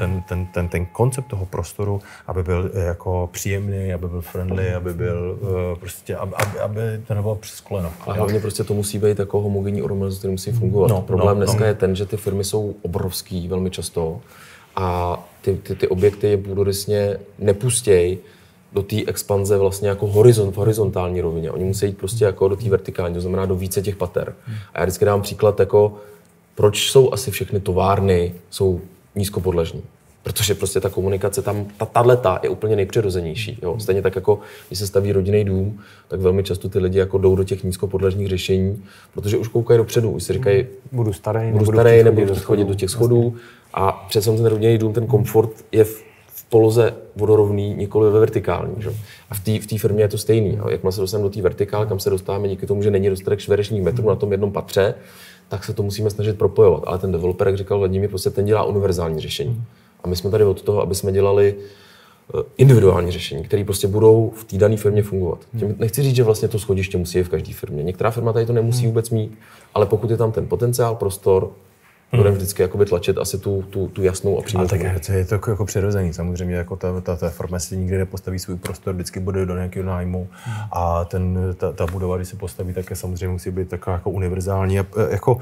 ten koncept toho prostoru, aby byl jako příjemný, aby byl friendly, aby byl prostě, aby to nebylo přeskoleno. A hlavně prostě to musí být jako homogenní organismus, který musí fungovat. Problém dneska je ten, že ty firmy jsou obrovský velmi často a ty objekty je půdorysně nepustějí do té expanze vlastně jako v horizontální rovině. Oni musí jít prostě jako do té vertikální, to znamená do více těch pater. A já vždycky dám příklad jako, proč jsou asi všechny továrny jsou nízkopodlažní. Protože prostě ta komunikace tam, tato je úplně nejpřirozenější. Jo? Stejně tak jako, když se staví rodinný dům, tak velmi často ty lidi jako jdou do těch nízkopodlažních řešení, protože už koukají dopředu, už si říkají, budu starý, nebudu chodit do těch schodů. A přece ten rodinný dům, ten komfort je v poloze vodorovný, nikoli ve vertikální. Že? A v té firmě je to stejný. Jakmile se dostaneme do té vertikály, kam se dostáváme díky tomu, že není dostatek čtverečních metrů na tom jednom patře, tak se to musíme snažit propojovat. Ale ten developer, jak říkal Vladimír, prostě ten dělá univerzální řešení. A my jsme tady od toho, aby jsme dělali individuální řešení, které prostě budou v té dané firmě fungovat. Tím nechci říct, že vlastně to schodiště musí být v každé firmě. Některá firma tady to nemusí vůbec mít, ale pokud je tam ten potenciál, prostor, budeme vždycky jakoby tlačit asi tu jasnou a přímou. Ale tak je to jako přirozený. Samozřejmě jako ta firma si nikdy nepostaví svůj prostor, vždycky bude do nějakého nájmu a ta budova, když se postaví, tak samozřejmě musí být taková jako univerzální. Jako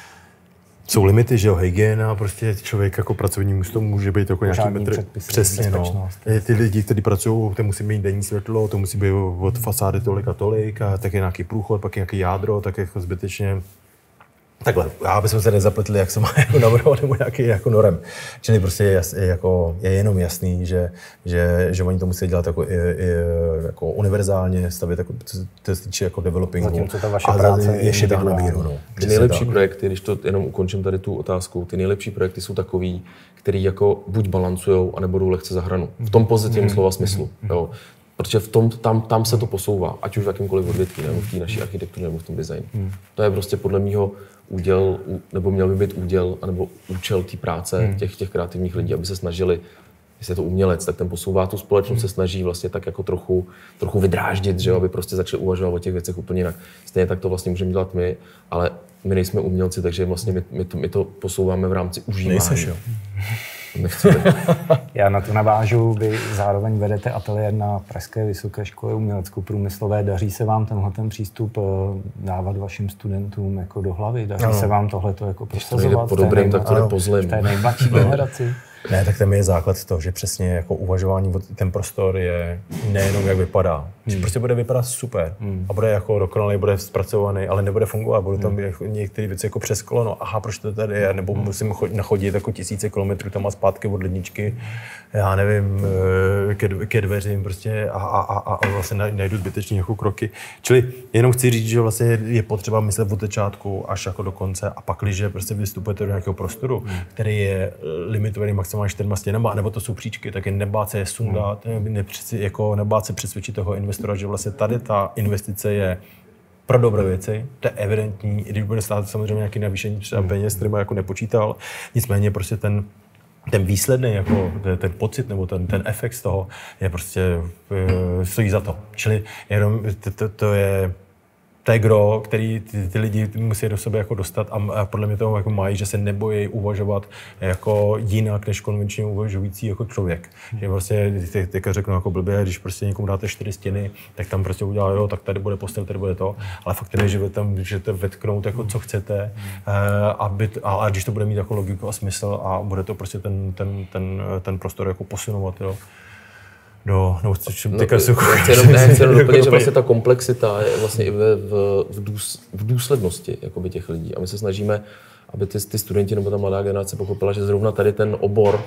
jsou limity, že jo, hygiena, prostě člověk jako pracovní místo může být jako nějaký metr. Přesně, no. Ty lidi, kteří pracují, to musí mít denní světlo, to musí být od fasády tolik a tak je nějaký průchod, pak je nějaký jádro, tak jako zbytečně. Takhle, abychom se nezapletli, jak se má jako navrhovat nebo nějaký jako norem. Čili prostě je jenom jasný, že oni to musí dělat jako univerzálně, stavět jako to se týče jako developingu. Zatímco ta vaše práce je šitá na míru. No. Ty nejlepší projekty, když to jenom ukončím tady tu otázku, ty nejlepší projekty jsou takový, který jako buď balancujou, anebo jdou lehce za hranu. V tom pozitivním slova smyslu. Jo. Protože tam se to posouvá, ať už v jakýmkoliv odvětví, nebo v té naší architektuře, nebo v tom designu. To je prostě podle mýho úděl, nebo měl by být úděl, nebo účel té práce těch kreativních lidí, aby se snažili, jestli je to umělec, tak ten posouvá tu společnost, se snaží vlastně tak jako trochu vydráždit, že jo, aby prostě začali uvažovat o těch věcech úplně jinak. Stejně tak to vlastně můžeme dělat my, ale my nejsme umělci, takže vlastně my to posouváme v rámci užívání. Nejseš, jo. Já na to navážu, vy zároveň vedete ateliér na Pražské vysoké škole umělecko-průmyslové. Daří se vám ten přístup dávat vašim studentům jako do hlavy? Daří se vám tohleto jako prosazovat? Po dobrém, tak to jde po zlém. V té nejmladší generaci? Ne, tak tam je základ toho, že přesně jako uvažování, ten prostor je nejenom jak vypadá. Že prostě bude vypadat super a bude jako dokonalý, bude zpracovaný, ale nebude fungovat. Budou tam některé věci jako přes koleno. Aha, proč to tady je? Nebo musím nachodit jako tisíce kilometrů tam a zpátky od ledničky, já nevím, ke dveřím prostě a vlastně najdu zbytečný jako kroky. Čili jenom chci říct, že vlastně je potřeba myslet od začátku až jako do konce a pak, když prostě vystupujete do nějakého prostoru, který je limitovaný maximálně 4 stěnama, nebo to jsou příčky, tak je nebát se je sundat, nebát se přesvědčit toho investora, že vlastně tady ta investice je pro dobré věci, to je evidentní, i když bude stát samozřejmě nějaký navýšení třeba peněz, který jako nepočítal, nicméně prostě ten výsledný, jako ten pocit nebo ten efekt z toho je prostě stojí za to. Čili jenom to je gro, který ty lidi musí do sebe jako dostat a podle mě toho jako mají, že se nebojí uvažovat jako jinak než konvenčně uvažující jako člověk. Že prostě teďka řeknu jako blbě, když prostě někomu dáte 4 stěny, tak tam prostě udělá, jo, tak tady bude postel, tady bude to, ale fakt je, že vy tam můžete vetknout jako co chcete a když to bude mít jako logiku a smysl a bude to prostě ten prostor jako posunovat, jo. Chci jenom doplnit, že vlastně ta komplexita je vlastně i v důslednosti jakoby těch lidí. A my se snažíme, aby ty studenti nebo ta mladá generace pochopila, že zrovna tady ten obor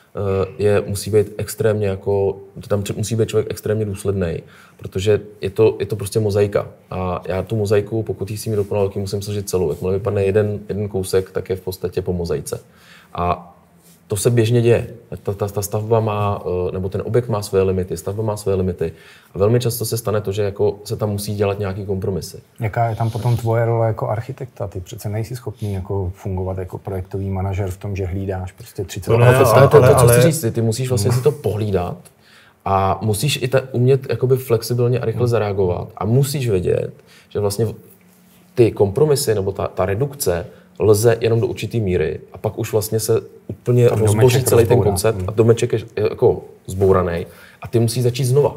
musí být extrémně jako, tam musí být člověk extrémně důsledný, protože je to prostě mozaika. A já tu mozaiku, pokud ji si mi dokonalky, musím složit celou. Jakmile vypadne jeden kousek, tak je v podstatě po mozaice. A to se běžně děje. Ta stavba má, nebo ten objekt má své limity, stavba má své limity. A velmi často se stane to, že jako se tam musí dělat nějaký kompromisy. Jaká je tam potom tvoje role jako architekta? Ty přece nejsi schopný jako fungovat jako projektový manažer v tom, že hlídáš prostě 30 let. To, co chci říct, ty musíš vlastně si to pohlídat a musíš i umět jakoby flexibilně a rychle zareagovat. A musíš vědět, že vlastně ty kompromisy nebo ta redukce lze jenom do určitý míry a pak už vlastně se úplně rozboří celý ten koncept a domeček je jako zbouraný a ty musí začít znova.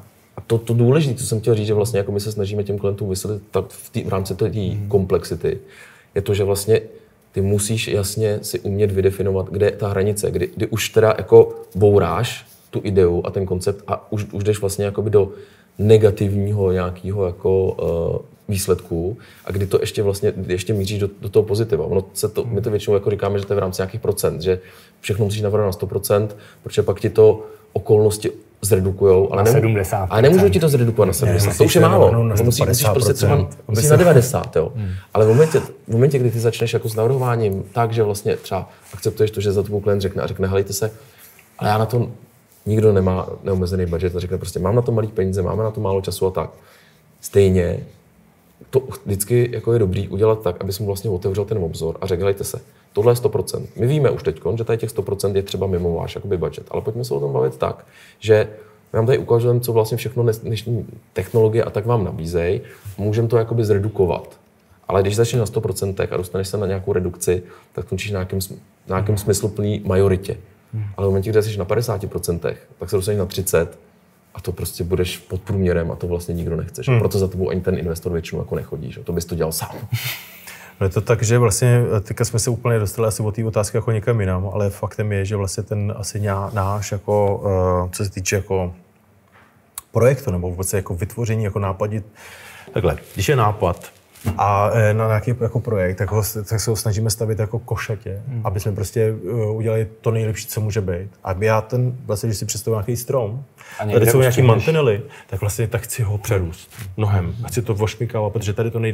A to důležité, co jsem chtěl říct, že vlastně jako my se snažíme těm klientům vysvětlit v rámci té komplexity, je to, že vlastně ty musíš jasně si umět vydefinovat, kde je ta hranice, kdy už teda jako bouráš tu ideu a ten koncept a už jdeš vlastně jakoby do negativního nějakého jako výsledků a kdy to ještě míříš do toho pozitiva. My to většinou jako říkáme, že to je v rámci nějakých procent, že všechno musíš navrhnout na 100%, protože pak ti to okolnosti zredukujou, ale nemůžu ti to zredukovat na 70%. To už je málo. Musíš prostě třeba na 90%. Jo. Ale v momentě, kdy ty začneš jako s navrhováním tak, že vlastně třeba akceptuješ to, že za tvůj klient řekne, helejte se, ale já na to nikdo nemá neomezený budget a řekne prostě, mám na to malý peníze, máme na to málo času a tak. Stejně to vždycky jako je dobrý udělat tak, aby jsme vlastně otevřel ten obzor a řekl, helejte se, tohle je 100%. My víme už teď, že tady těch 100% je třeba mimo váš jakoby budget, ale pojďme se o tom bavit tak, že my vám tady ukážeme, co vlastně všechno dnešní technologie a tak vám nabízejí, můžeme to jakoby zredukovat. Ale když začneš na 100% a dostaneš se na nějakou redukci, tak končíš na nějakém smysluplný majoritě. Ale v momentě, kdy jsi na 50%, tak se dostaneš na 30% a to prostě budeš pod průměrem a to vlastně nikdo nechce. Proto za tebou ani ten investor většinou jako nechodí. Že? To bys to dělal sám. No je to tak, že vlastně teďka jsme se úplně dostali asi od té otázky jako někam jinam, ale faktem je, že vlastně ten asi náš jako, co se týče jako projektu nebo vůbec jako vytvoření jako nápadit. Takhle, když je nápad a na nějaký jako projekt, tak se ho snažíme stavit jako košatě, aby jsme prostě udělali to nejlepší, co může být. Aby já vlastně, když si představuji nějaký strom, tady jsou nějaký mantinely, tak vlastně tak chci ho přerůst mnohem. A chci to vošmikávat, protože tady to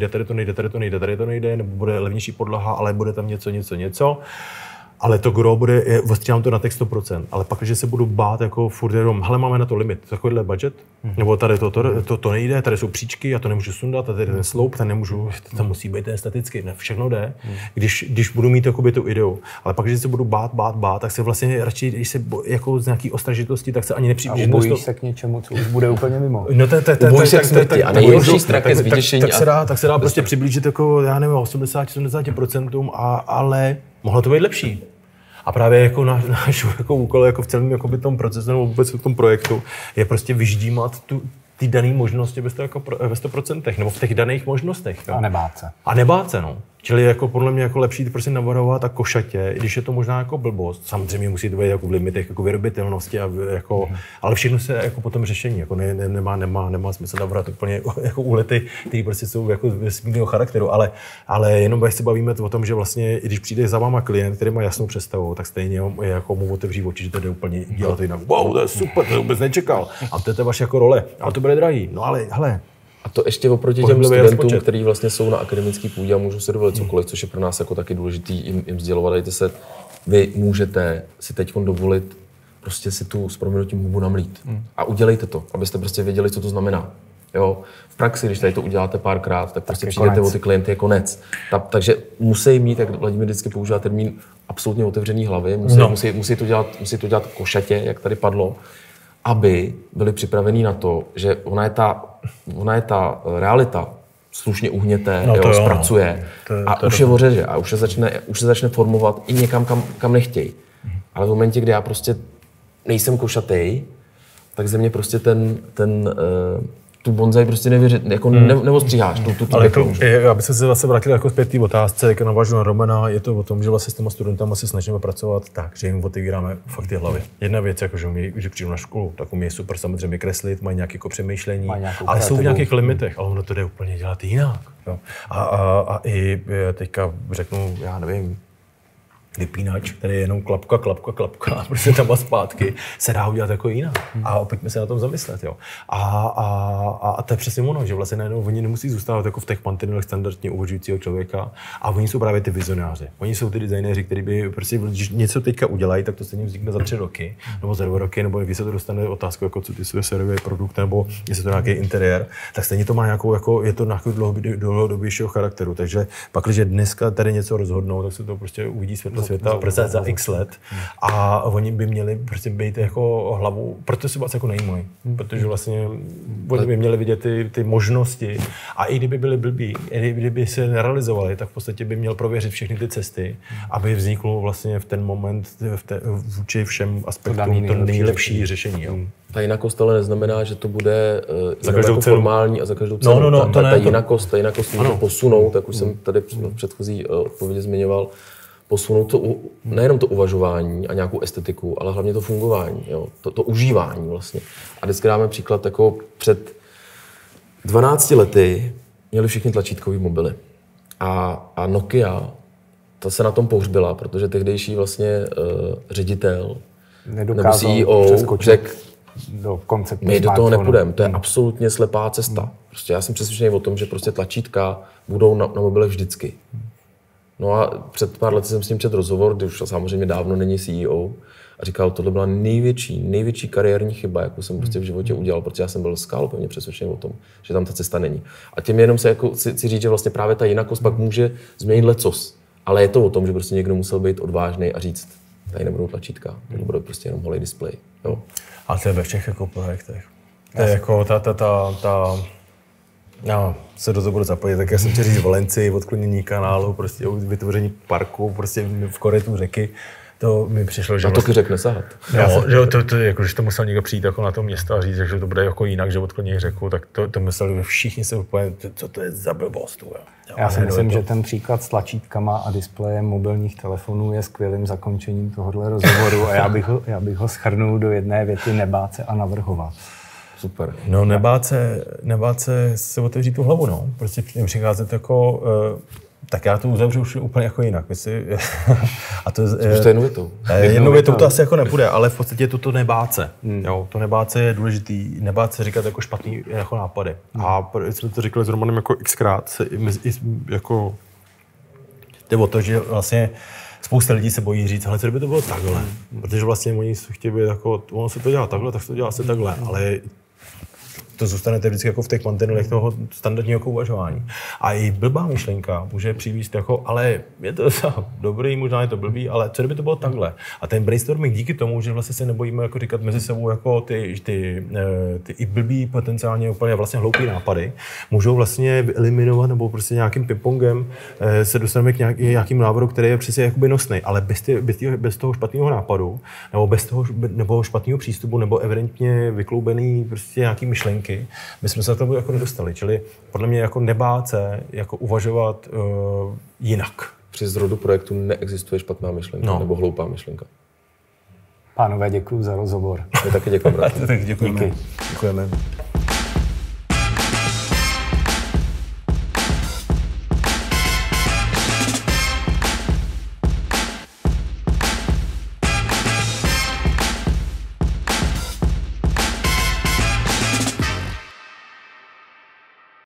nejde, nebo bude levnější podlaha, ale bude tam něco. Ale to gro bude, ostříhám to na těch 100%, ale pak, když se budu bát jako furt jenom, hele, máme na to limit, takovýhle budget, nebo tady to nejde, tady jsou příčky, já to nemůžu sundat, a tady ten sloup, tam musí být ten statický, ne, všechno jde, když budu mít jakoby tu ideu. Ale pak, když se budu bát, tak se vlastně radši, když se jako z nějaký ostražitosti, tak se ani nepřiblížím. A ubojíš se k něčemu, co už bude úplně mimo. No ubojíš se k smrti a nejhorší strach je z vyděšení. Tak se dá prostě přiblížit jako, já nevím, 80% ale mohlo to být lepší. A právě jako náš jako úkol jako v celém jako by tom procesu nebo vůbec v tom projektu je prostě vyždímat ty dané možnosti ve 100%, nebo v těch daných možnostech. Jo. A nebát se, no. Čili jako podle mě jako lepší prostě navrhovat a košatě, i když je to možná jako blbost. Samozřejmě musí to být jako v limitech jako vyrobitelnosti a jako, ale všechno se jako potom řešení, jako nemá smysl navrhat úplně jako úlety, které prostě jsou jako vesmírného charakteru, ale jenom se bavíme o tom, že vlastně i když přijde za váma klient, který má jasnou představu, tak stejně jako mu otevří oči, že to jde úplně dělat jinak. Wow, to je super, to vůbec nečekal. A to je vaše jako role, ale to bude drahý. No ale hele. A to ještě oproti těm studentům, kteří vlastně jsou na akademické půdě a můžou se dovolit cokoliv, což je pro nás jako taky důležitý jim sdělovat. Dejte se, vy můžete si teď dovolit prostě si tu s prominutím hubu namlít. A udělejte to, abyste prostě věděli, co to znamená. Jo? V praxi, když tady to uděláte párkrát, tak prostě přijdete o ty klienty, je konec. Takže musí mít, jak Vladimír vždycky používá termín, absolutně otevřený hlavy, musí to dělat košatě, jak tady padlo, aby byli připravení na to, že ona je ta realita slušně uhněte, zpracuje a už je ořeže a už se začne formovat i někam, kam nechtějí. Ale v momentě, kdy já prostě nejsem košatej, tak ze mě prostě tu bonzai prostě neostříháš. Ale aby se zase vrátil jako zpět té otázce, jak navážu na Romana, je to o tom, že vlastně s těma studentama se snažíme pracovat tak, že jim otevíráme fakt ty hlavy. Jedna věc, jako, že přijdu na školu, tak umí super samozřejmě kreslit, mají nějaké jako přemýšlení, ale jsou v nějakých limitech, ale ono to jde úplně dělat jinak. Jo. A i teďka řeknu, já nevím, vypínač, který je jenom klapka, prostě tam a zpátky, se dá udělat jako jinak. A opět se na tom zamyslet, jo. A to je přesně ono, že vlastně najednou oni nemusí zůstávat jako v těch mantinelech standardně uvažujícího člověka a oni jsou právě ty vizionáři. Oni jsou ty designéři, kteří by prostě, když něco teďka udělají, tak to stejně vznikne za 3 roky, nebo za 2 roky, nebo když se to dostane otázku, jako co ty svůj serverový produkt, nebo jestli to nějaký interiér, tak stejně to má nějakou, jako, je to nějakou dlouhodobějšího charakteru. Takže pak, když dneska tady něco rozhodnou, tak se to prostě uvidí světla prostě za x let a oni by měli prostě být jako hlavou, proto se vás jako nejímají, protože vlastně oni by měli vidět ty možnosti a i kdyby byli blbí, i kdyby se nerealizovali, tak v podstatě by měl prověřit všechny ty cesty, aby vzniklo vlastně v ten moment vůči všem aspektům to nejlepší řešení. Jo. Ta jinakost ale neznamená, že to bude jako formální a za každou cenu. Ta jinakost může posunout, jak už jsem tady v předchozí odpovědi zmiňoval, posunout to nejenom to uvažování a nějakou estetiku, ale hlavně to fungování, jo? To užívání vlastně. A vždycky dáme příklad, jako před 12 lety měli všichni tlačítkový mobily. A Nokia, ta se na tom pohřbila, protože tehdejší vlastně ředitel nebo CEO řekl, my do toho nepůjdeme, to je absolutně slepá cesta. Prostě já jsem přesvědčený o tom, že prostě tlačítka budou na mobilech vždycky. No a před pár lety jsem s ním četl rozhovor, když už samozřejmě dávno není CEO, a říkal, tohle byla největší kariérní chyba, jakou jsem prostě v životě udělal, protože já jsem byl skálopevně přesvědčený o tom, že tam ta cesta není. A tím jenom se jako chci říct, že vlastně právě ta jinakost pak může změnit lecos. Ale je to o tom, že prostě někdo musel být odvážný a říct, tady nebudou tlačítka, tady budou prostě jenom holý displej. Jo. A to je ve všech jako projektech. To je jako já se do toho budu zapojit, tak já jsem chtěl říct Valencii, odklonění kanálu, prostě vytvoření parku, prostě v korytu řeky. To mi přišlo, že... A to vlastně, řekne sahat. Jo, to jako, že to musel někdo přijít jako na to město a říct, že to bude jako jinak, že odklonění řeku, tak to mysleli všichni se úplně, co to je za blbost. Já si myslím, že ten příklad s tlačítkama a displejem mobilních telefonů je skvělým zakončením tohohle rozhovoru a já bych ho shrnul do jedné věty: nebát se a navrhovat. Super. No, nebát se otevřít tu hlavu, no. Prostě přicházet jako... tak já to uzavřu už úplně jako jinak. A to je jednou větou. Jednou větou to asi jako nepůjde, ale v podstatě to nebát se. Jo, to nebát se je důležitý. Nebát se říkat jako špatný jako nápady. A jsme to říkali s Romanem jako xkrát, jako jde o to, že vlastně spousta lidí se bojí říct, ale co by to bylo takhle. Protože vlastně oni chtějí být jako, ono se to dělá takhle, tak se to dělá se takhle. Ale to zůstanete vždycky jako v těch mantinelech toho standardního uvažování. A i blbá myšlenka může přivést jako, ale je to dobrý, možná je to blbý, ale co kdyby to bylo takhle? A ten brainstorming díky tomu, že vlastně se nebojíme jako říkat mezi sebou jako ty i blbý potenciálně úplně vlastně hloupý nápady, můžou vlastně eliminovat nebo prostě nějakým pingpongem se dostaneme k nějakým návrhu, který je přesně jakoby nosnej, ale bez toho špatného nápadu nebo bez toho špatného přístupu nebo evidentně vykloubený prostě nějaký myšlenky, myšlenky, my jsme se na to jako nedostali. Čili podle mě jako nebát se jako uvažovat jinak. Při zrodu projektu neexistuje špatná myšlenka nebo hloupá myšlenka. Pánové, děkuji za rozhovor. My taky děkujeme. Tak děkujeme. Díky. Děkujeme.